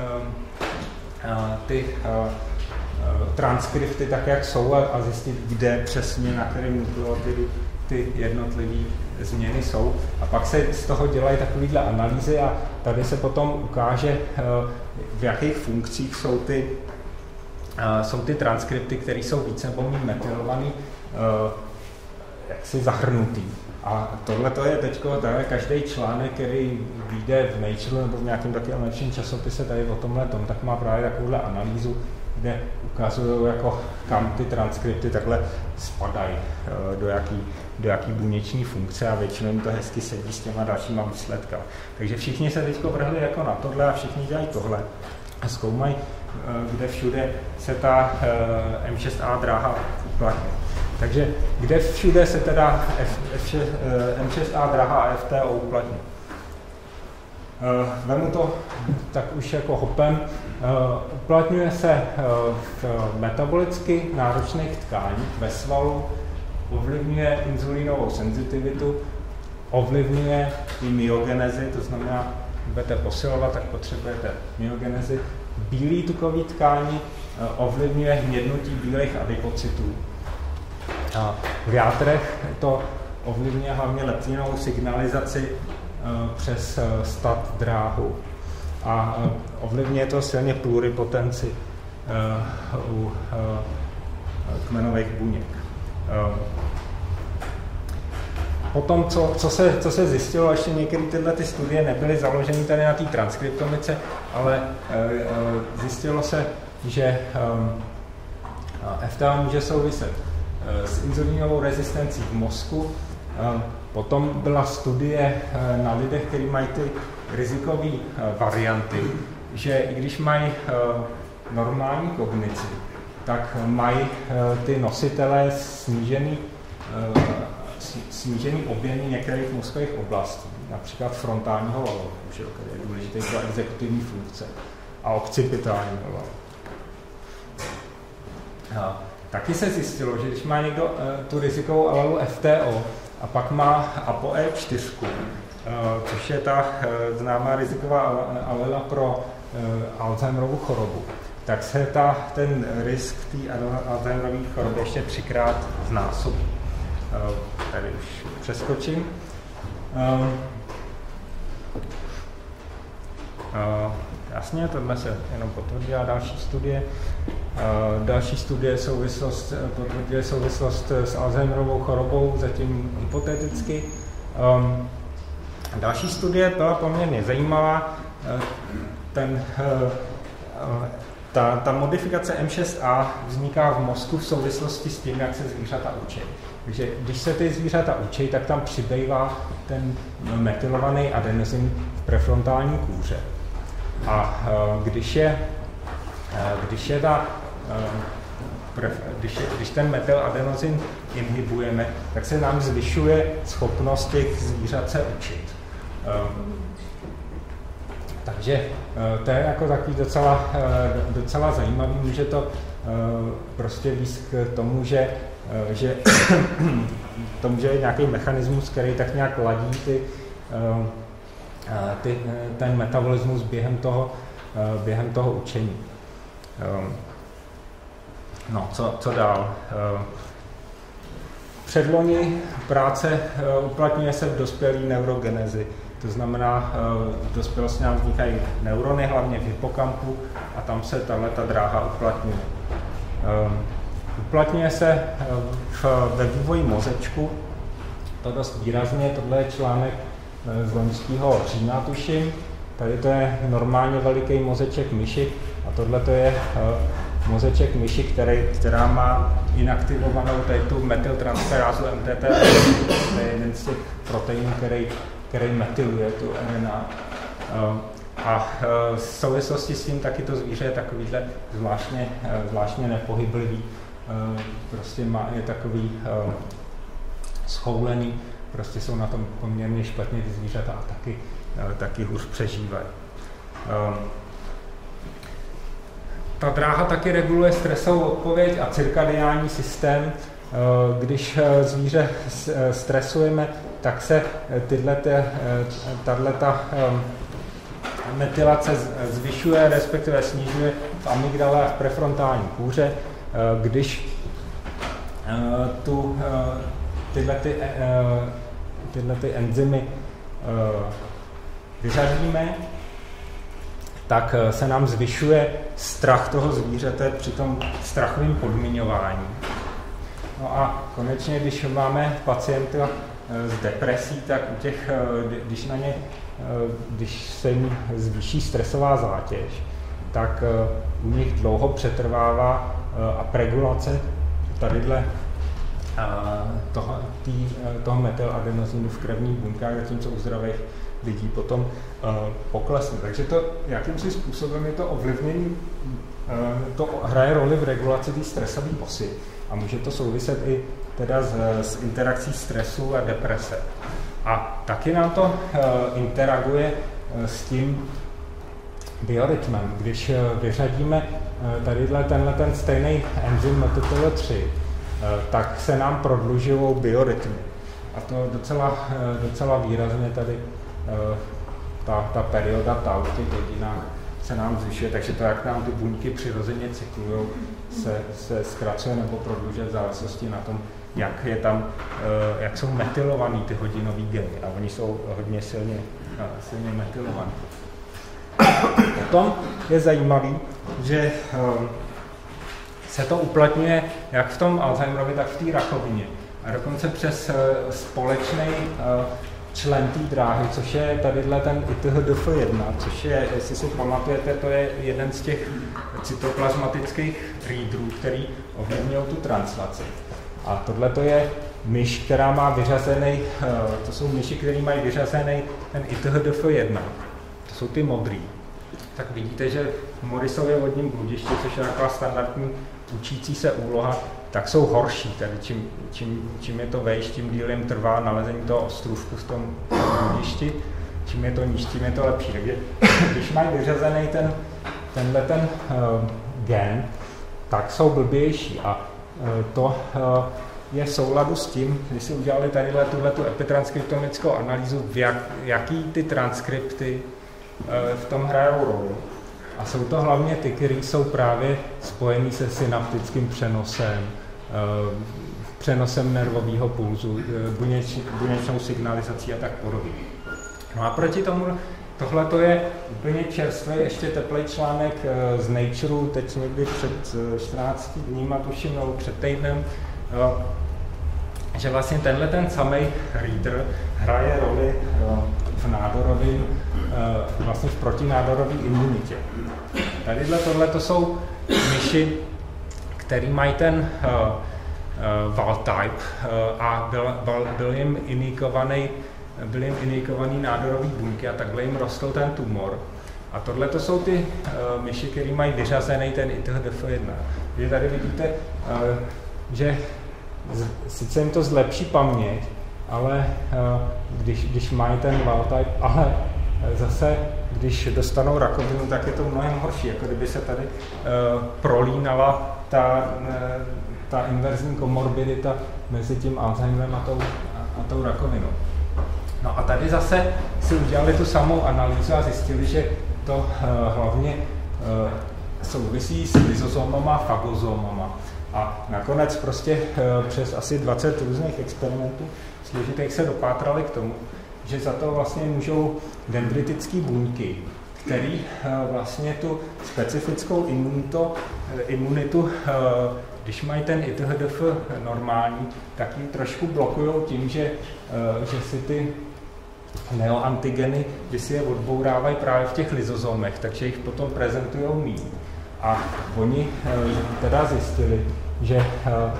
ty transkripty tak, jak jsou, a zjistit, kde přesně, na kterém nukleotidu ty jednotlivé změny jsou. A pak se z toho dělají takovéhle analýzy a tady se potom ukáže, v jakých funkcích jsou ty, jsou ty transkripty, které jsou více nebo méně metylovaný, jaksi zahrnutý. A tohle to je teď každý článek, který vyjde v Nature nebo v nějakém takovém lepším časopise tady o tomhle tom, tak má právě takovouhle analýzu, kde ukazují, jako, kam ty transkripty takhle spadají, do jaký, do jaký buněční funkce, a většinou to hezky sedí s těma dalšíma výsledkama. Takže všichni se teď vrhli jako na tohle a všichni dělají tohle a zkoumají, kde všude se ta M šest A dráha uplatňuje. Takže kde všude se teda M šest A dráha a F T O uplatňuje. Vemu to tak už jako hopem. Uplatňuje se v metabolicky náročných tkáních ve svalu, ovlivňuje inzulínovou senzitivitu, ovlivňuje i myogenezi, to znamená, když budete posilovat, tak potřebujete myogenezi. Bílý tukový tkání ovlivňuje hnědnutí bílých adipocytů. V játrech to ovlivňuje hlavně leptinovou signalizaci přes stat dráhu. A ovlivňuje to silně pluripotenci uh, u uh, kmenových buněk. Uh, potom, co, co, se, co se zjistilo, ještě některé tyhle ty studie nebyly založeny tady na té transkriptomice, ale uh, uh, zjistilo se, že um, F T O může souviset uh, s inzulínovou rezistencí v mozku. Uh, potom byla studie uh, na lidech, kteří mají ty rizikové uh, varianty, že i když mají uh, normální kognici, tak mají uh, ty nositelé snížený, uh, snížený objemy některých mozkových oblastí, například frontálního valu, který je důležitý pro exekutivní funkce, a occipitálního valu. Uh, taky se zjistilo, že když má někdo uh, tu rizikovou alelu F T O a pak má A P O E čtyři, což je ta známá riziková alela pro Alzheimerovu chorobu, tak se ta, ten risk té Alzheimerové choroby ještě třikrát znásobí. Tady už přeskočím. Jasně, tohle se jenom potvrdila další studie. Další studie souvislost, potvrdily souvislost s Alzheimerovou chorobou, zatím hypoteticky. Další studie byla poměrně zajímavá. Ten, ta, ta modifikace M šest A vzniká v mozku v souvislosti s tím, jak se zvířata učí. Takže když se ty zvířata učí, tak tam přibývá ten metylovaný adenozin v prefrontální kůře. A když je, když je ta, když, je, když ten metyladenozin inhibujeme, tak se nám zvyšuje schopnost těch zvířat se učit. Takže to je jako takový docela, docela zajímavý, může to prostě víc k tomu, že, že to může být nějaký mechanismus, který tak nějak ladí ty, ty, ten metabolismus během toho, během toho učení. No, co, co dál? Předloni práce uplatňuje se v dospělé neurogenezi. To znamená, v dospělosti nám vznikají neurony, hlavně v hypokampu, a tam se tato dráha uplatňuje. Uplatňuje se v, ve vývoji mozečku, to dost výrazně, tohle je článek z loňského října, tuším. Tady to je normálně veliký mozeček myši a tohle to je mozeček myši, který, která má inaktivovanou tady tu metyltransferázu M T T. To je jeden z těch proteinů, který, který metyluje tu R N A. A v souvislosti s tím taky to zvíře je takovýhle zvláštně, zvláštně nepohyblivý. Prostě má, je takový schoulený, prostě jsou na tom poměrně špatně ty zvířata a taky, taky hůř přežívají. Ta dráha taky reguluje stresovou odpověď a cirkadiální systém. Když zvíře stresujeme, tak se tyhle, tato metylace zvyšuje, respektive snižuje v amygdale a v prefrontální kůře. Když tu, tyhle, ty, tyhle ty enzymy vyřadíme, tak se nám zvyšuje strach toho zvířete při tom strachovém podmiňování. No a konečně, když máme pacienty s depresí, tak u těch, když na ně, když se jim zvýší stresová zátěž, tak u nich dlouho přetrvává upregulace tadyhle toho, tý, toho metyladenosínu v krevních buňkách, zatímco u zdravých lidí potom poklesne. Takže to, jakýmsi způsobem je to ovlivnění, to hraje roli v regulaci té stresové osy a může to souviset i teda s, s interakcí stresu a deprese. A taky nám to interaguje s tím biorytmem. Když vyřadíme tadyhle tenhle ten stejný enzym M T T L tři, tak se nám prodlužují biorytmy. A to docela, docela výrazně tady ta, ta perioda tau v těch hodinách se nám zvyšuje, takže to, jak nám ty buňky přirozeně cyklují, se, se zkracuje nebo prodlužuje v závislosti na tom, jak, je tam, jak jsou metylovaný ty hodinové geny. A oni jsou hodně silně, silně metylovaný. Potom je zajímavý, že se to uplatňuje jak v tom Alzheimerovi, tak v té rakovině. A dokonce přes společný člen té dráhy, což je tadyhle ten I T H D F jedna, což je, jestli si pamatujete, to je jeden z těch cytoplazmatických readerů, který ovlivňují tu translaci. A tohle to je myš, která má vyřazený, to jsou myši, které mají vyřazený ten I T H D F jedna. To jsou ty modrý. Tak vidíte, že v Morrisově vodním bludišti, což je taková standardní učící se úloha, tak jsou horší. Tedy čím, čím, čím je to vejš, tím díl jim trvá nalezení toho ostrůvku v tom bludišti. Čím je to níž, tím je to lepší. Takže když mají vyřazený ten, tenhle ten uh, gen, tak jsou blbější. A uh, to uh, je v souladu s tím, když si udělali tadyhle tuhletu epitranskriptomickou analýzu, v jak, jaký ty transkripty uh, v tom hrajou roli. A jsou to hlavně ty, které jsou právě spojený se synaptickým přenosem, přenosem nervového pulzu, buněč, buněčnou signalizací a tak podobně. No a proti tomu, tohle to je úplně čerstvý, ještě teplý článek z Nature, teď někdy před čtrnácti dníma, tuším, nebo před týdnem, že vlastně tenhle ten samý reader hraje roli v nádorovém, vlastně v protinádorové imunitě. Tadyhle tohle to jsou myši, který mají ten uh, uh, wild type uh, a byl, byl, byl jim inikovaný, byl jim inikovaný nádorový buňky a takhle jim rostl ten tumor. A tohle to jsou ty uh, myši, který mají vyřazený ten I T H D F jedna. Takže tady vidíte, uh, že sice jim to zlepší paměť, ale když, když mají ten wild type, ale zase, když dostanou rakovinu, tak je to mnohem horší, jako kdyby se tady uh, prolínala ta, uh, ta inverzní komorbidita mezi tím Alzheimerem a tou, a, a tou rakovinou. No a tady zase si udělali tu samou analýzu a zjistili, že to uh, hlavně uh, souvisí s lysozomama a fagozomama. A nakonec prostě uh, přes asi dvacet různých experimentů složitých se dopátrali k tomu, že za to vlastně můžou dendritické buňky, které uh, vlastně tu specifickou imunitu, uh, imunitu uh, když mají ten I T H D F normální, tak ji trošku blokují tím, že, uh, že si ty neoantigeny, že si je odbourávají právě v těch lysozomech, takže jich potom prezentují míň. A oni uh, teda zjistili, že uh,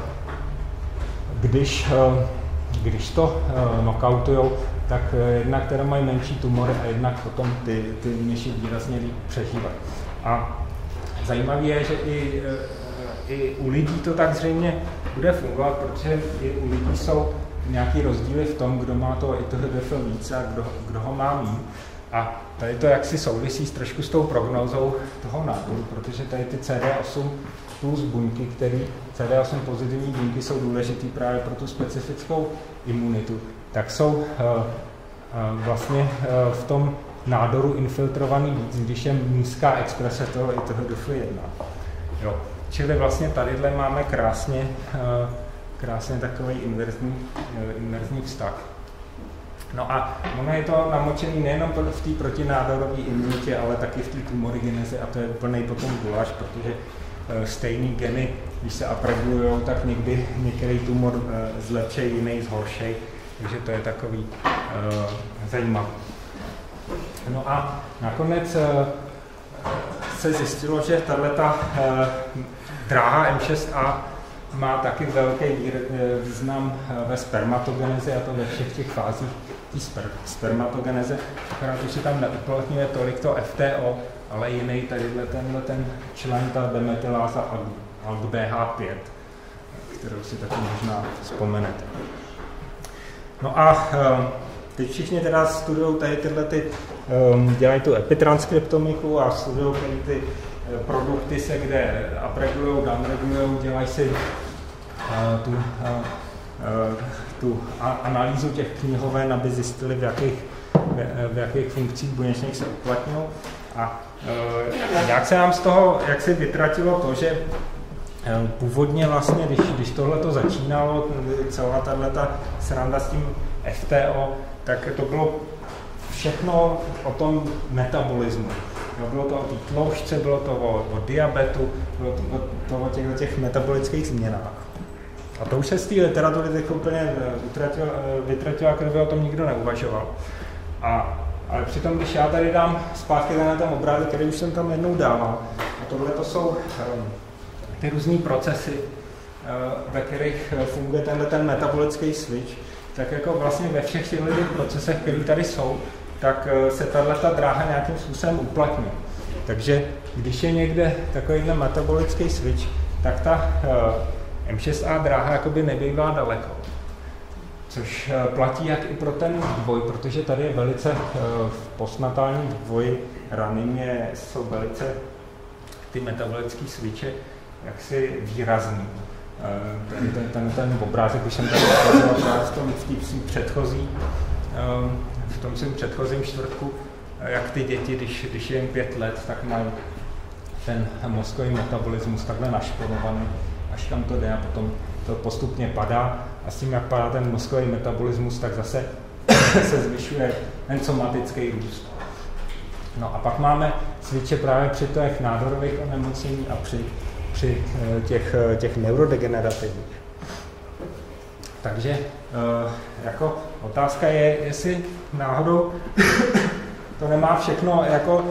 když, uh, když to uh, knockoutujou, tak jednak teda mají menší tumory a jednak potom ty, ty myši výrazně líp přežívají. A zajímavé je, že i, i u lidí to tak zřejmě bude fungovat, protože i u lidí jsou nějaký rozdíly v tom, kdo má to I T H D F více a kdo, kdo ho má míň. A tady to jaksi souvisí s trošku s tou prognózou toho nádoru, protože tady ty C D osm plus buňky, které C D osm pozitivní buňky jsou důležitý právě pro tu specifickou imunitu, tak jsou uh, uh, vlastně uh, v tom nádoru infiltrovaný víc, když je nízká exprese toho I T H D F jedna. Jo. Čili vlastně tadyhle máme krásně, uh, krásně takový inverzní, uh, inverzní vztah. No a ono je to namočený nejenom v té protinádorové imunitě, ale taky v té tumorigenezi a to je úplnej potom guláš, protože uh, stejný geny, když se upregulujou, tak někdy některý tumor uh, zlepšej, jiný zhoršej. Takže to je takový uh, zajímavý. No a nakonec uh, se zjistilo, že tato uh, dráha M šest A má taky velký význam ve spermatogenezi a to ve všech těch fázích té sper, spermatogeneze. Akorát už se tam neuplatňuje tolik to F T O, ale jiný tadyhle tenhle ten člen, ta demetyláza A L K B H pět, kterou si taky možná vzpomenete. No a teď všichni teda studují tady tyhle ty, dělají tu epitranskriptomiku a studují ty produkty se, kde upregulujou, downregulujou, dělají si tu, tu analýzu těch knihoven, aby zjistili, v jakých, v jakých funkcích buněčných se uplatňují. A jak se nám z toho, jak se vytratilo to, že původně vlastně, když, když tohle to začínalo, celá tato sranda s tím F T O, tak to bylo všechno o tom metabolismu. Bylo to o té tloušťce, bylo to o, o diabetu, bylo to o, to o těch, těch metabolických změnách. A to už se z té literatury teď úplně vytratilo, jako kdyby o tom nikdo neuvažoval. A, ale přitom, když já tady dám zpátky na ten obrázek, který už jsem tam jednou dával, a tohle to jsou um, ty různý procesy, uh, ve kterých funguje tenhle ten metabolický switch, tak jako vlastně ve všech těch procesech, které tady jsou, tak se tato dráha nějakým způsobem uplatňuje. Takže když je někde takovýhle metabolický switch, tak ta M šest A dráha jakoby nebývá daleko. Což platí jak i pro ten dvoj, protože tady je velice v postnatálním dvoji raný jsou velice ty metabolické switche jaksi výrazný. Ten, ten, ten, ten obrázek, když jsem tady ukazoval v tom předchozí, v tom svým předchozím čtvrtku, jak ty děti, když, když je jim pět let, tak mají ten mozkový metabolismus takhle našporovaný, až tam to jde a potom to postupně padá. A s tím, jak padá ten mozkový metabolismus, tak zase se zvyšuje ten somatický růst. No a pak máme switche právě při těch nádorových onemocnění a při, při těch, těch neurodegenerativních. Takže jako otázka je, jestli náhodou to nemá všechno jako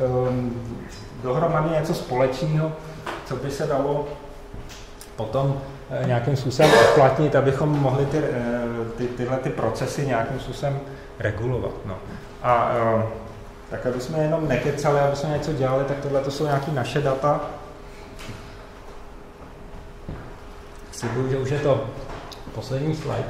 dohromady něco společného, co by se dalo potom nějakým způsobem uplatnit, abychom mohli ty, ty, tyhle ty procesy nějakým způsobem regulovat. No. A tak, aby jsme jenom nekecali, aby jsme něco dělali, tak tohle to jsou nějaké naše data. Slibuju, že už je to poslední slide.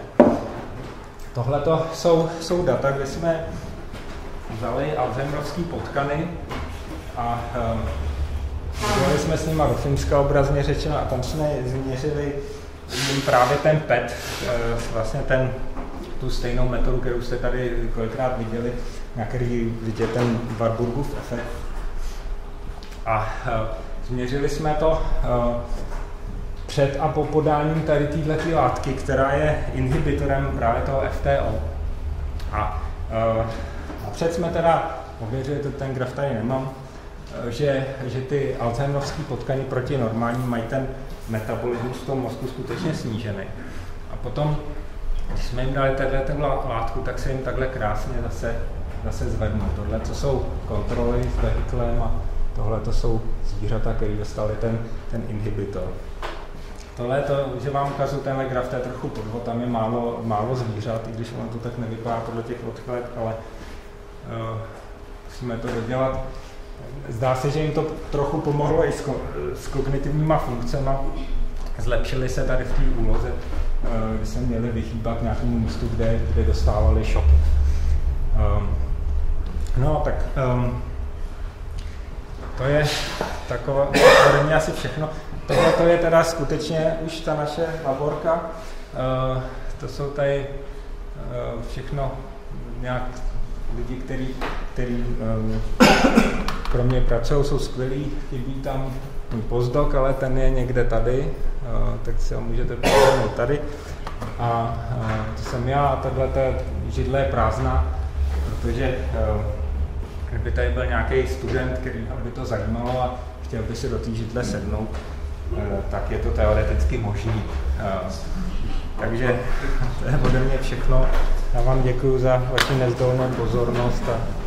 Tohle jsou, jsou data, kde jsme vzali alzheimerovský potkany a dělali jsme s nima do Finska obrazně řečeno a tam jsme změřili jim právě ten P E T, vlastně ten, tu stejnou metodu, kterou jste tady kolikrát viděli, na který vidět ten Warburgův efekt. A změřili jsme to před a po podáním tady této látky, která je inhibitorem právě toho F T O. A napřed jsme teda ověřili, ten graf tady nemám, že, že ty alzheimerovské potkany proti normálním mají ten metabolismus v tom mozku skutečně snížený. A potom, když jsme jim dali tato látku, tak se jim takhle krásně zase, zase zvednou. Tohle to jsou kontroly s vehiklem a tohle to jsou zvířata, které dostali ten, ten inhibitor. Tohle je to, že vám ukazuju tenhle graf, to je trochu podvod, tam je málo, málo zvířat, i když ono to tak nevypadá podle těch odchylek, ale uh, musíme to dodělat. Zdá se, že jim to trochu pomohlo i s, ko, s kognitivníma funkcemi. Zlepšili se tady v té úloze, uh, kdy se měli vyhýbat nějakému místu, kde, kde dostávali šoky. Um, no, tak um, to je takové, to je asi všechno. Tohle to je teda skutečně už ta naše laborka. Uh, to jsou tady uh, všechno nějak lidi, který, který um, pro mě pracují, jsou skvělí, chybí tam můj postdoc, ale ten je někde tady, uh, tak si ho můžete pohlednout tady. A uh, to jsem já a tahle židle je prázdná, protože uh, kdyby tady byl nějaký student, který by to zajímalo a chtěl by si do té židle sednout, tak je to teoreticky možný. Takže to je ode mě všechno. Já vám děkuji za vaši nezdolnou pozornost a